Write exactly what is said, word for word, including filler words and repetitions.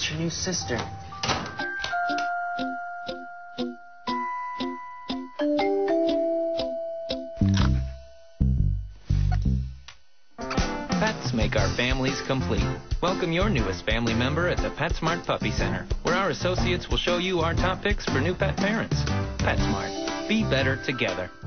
It's your new sister. Pets make our families complete. Welcome your newest family member at the PetSmart Puppy Center, where our associates will show you our top picks for new pet parents. PetSmart. Be better together.